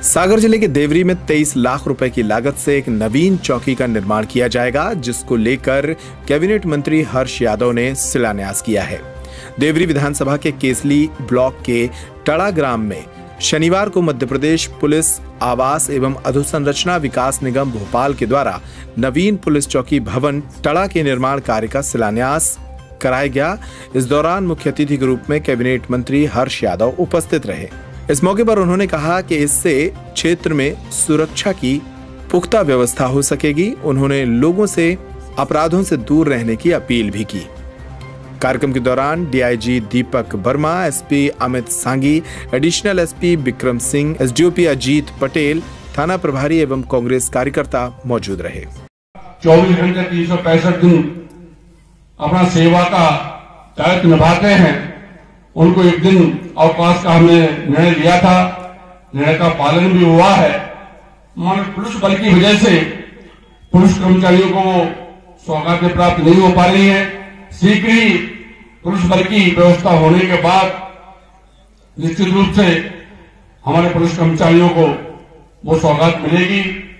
सागर जिले के देवरी में 23 लाख रुपए की लागत से एक नवीन चौकी का निर्माण किया जाएगा, जिसको लेकर कैबिनेट मंत्री हर्ष यादव ने शिलान्यास किया है। देवरी विधानसभा के केसली ब्लॉक के टड़ा ग्राम में शनिवार को मध्य प्रदेश पुलिस आवास एवं अधोसंरचना विकास निगम भोपाल के द्वारा नवीन पुलिस चौकी भवन टड़ा के निर्माण कार्य का शिलान्यास कराया गया। इस दौरान मुख्य अतिथि के रूप में कैबिनेट मंत्री हर्ष यादव उपस्थित रहे। इस मौके पर उन्होंने कहा कि इससे क्षेत्र में सुरक्षा की पुख्ता व्यवस्था हो सकेगी। उन्होंने लोगों से अपराधों से दूर रहने की अपील भी की। कार्यक्रम के दौरान DIG Deepak Verma, SP Amit Sangi, additional SP Vikram Singh, SDOP Ajit Patel, थाना प्रभारी एवं कांग्रेस कार्यकर्ता मौजूद रहे। 24 घंटे 365 दिन अपना सेवा का दायित्व निभाते हैं। उनको एक दिन अवकाश का हमने निर्णय लिया था, निर्णय का पालन भी हुआ है। मानव पुलिस बल की वजह से पुलिस कर्मचारियों को सौगातें प्राप्त नहीं हो पा रही है। शीघ्र ही पुलिस बल की व्यवस्था होने के बाद निश्चित रूप से हमारे पुलिस कर्मचारियों को वो सौगात मिलेगी।